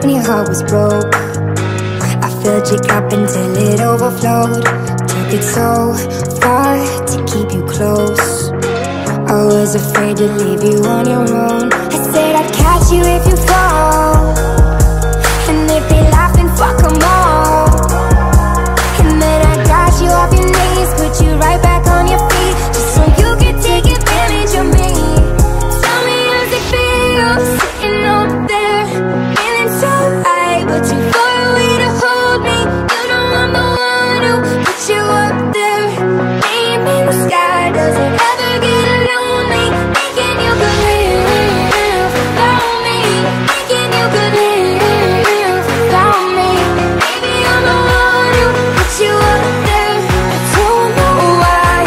when your heart was broke. I filled your cup until it overflowed. Took it so far to keep you close. I was afraid to leave you on your own. I said I'd catch you if you fall, and if they laugh then fuck 'em all. And then I got you off your knees, put you right back on your feet, just so you could take advantage of me. Tell me how's it feel, sitting up there, feeling so high, but too far away to hold me. You know I'm the one who put you up there, name in the sky. Does it ever get lonely, thinking you could live without me, thinking you could live without me? Maybe I'm the one who put you up there, I don't know why,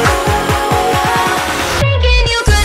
thinking you could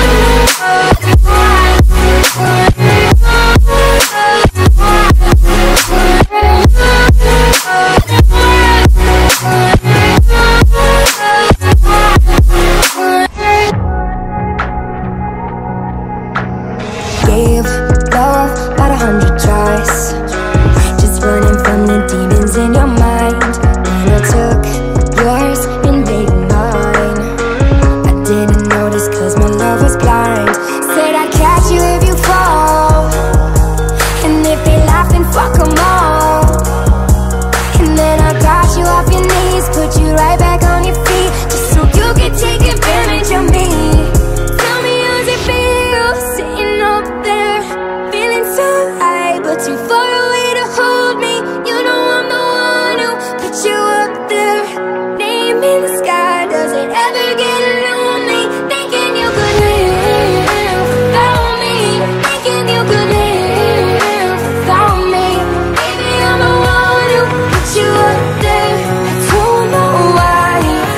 gave love about 100 tries, just running from the demons in your mind. Then I took yours and made mine. I didn't notice cause my love was blind. Said I'd catch you if you fall, and if they laugh then fuck 'em all. And then I got you off your knees, put you right back on your feet, just so you could take advantage of me. Tell me how's it feel, sitting up there, feeling so high, but too far away to hold me. You know I'm the one who put you up there, name in the sky. Does it ever get lonely, thinking you could live without me, thinking you could live without me? Maybe I'm the one who put you up there, I don't know why.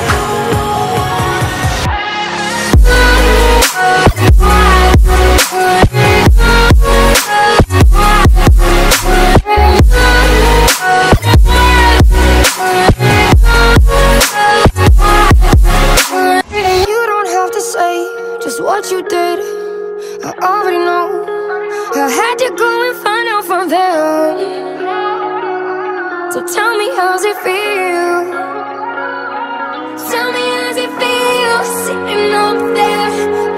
You don't have to say just what you did, I already know. I had to go and find out from them. So tell me how's it feel, tell me how's it feel, sitting up there,